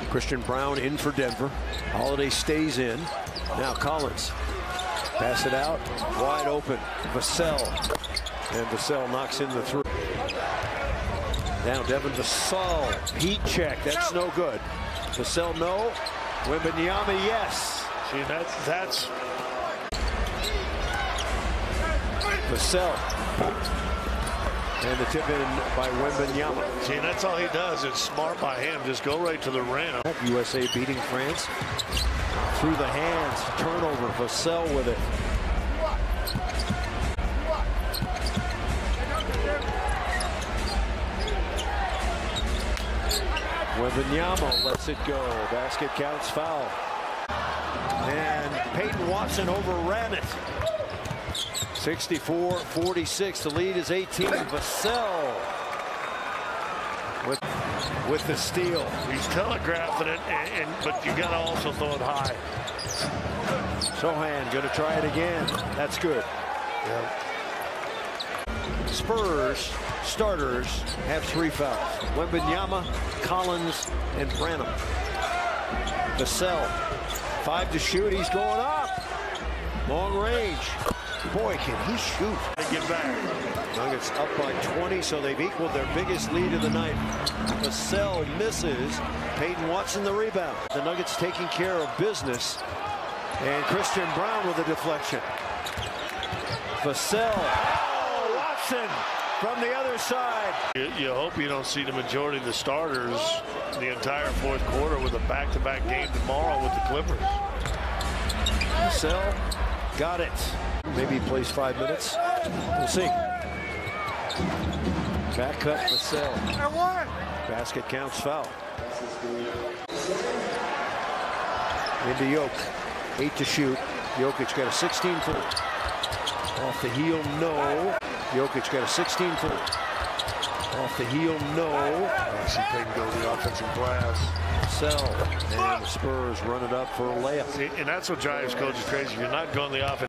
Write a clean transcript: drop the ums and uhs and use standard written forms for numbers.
Christian Brown in for Denver. Holiday stays in. Now Collins. Pass it out. Wide open. Vassell. And Vassell knocks in the three. Now Devin Vassell. Heat check. That's no good. Vassell, no. Wembanyama, yes. See, that's Vassell. And the tip in by Wembanyama. See, that's all he does. It's smart by him. Just go right to the rim. USA beating France. Through the hands. Turnover. Vassell with it. Wembanyama lets it go. Basket counts, foul. And Peyton Watson overran it. 64-46. The lead is 18. Vassell with the steal. He's telegraphing it, but you got to also throw it high. Sohan going to try it again. That's good. Yeah. Spurs starters have 3 fouls. Wembanyama, Collins, and Branham. Vassell, 5 to shoot. He's going up. Long range. Boy, can he shoot. Get back. Nuggets up by 20, so they've equaled their biggest lead of the night. Vassell misses. Peyton Watson the rebound. The Nuggets taking care of business. And Christian Brown with a deflection. Vassell. Oh, Watson from the other side. You hope you don't see the majority of the starters the entire fourth quarter with a back-to-back game tomorrow with the Clippers. Vassell got it. Maybe he plays 5 minutes. We'll see. Back cut, Vassell. Basket counts, foul. Into Jokic. 8 to shoot. Jokic got a 16-foot. Off the heel, no. Jokic got a 16-foot. Off the heel, no. I see Peyton go to the offensive glass. Vassell. And the Spurs run it up for a layup. See, and that's what drives coaches crazy. If you're not going the offense.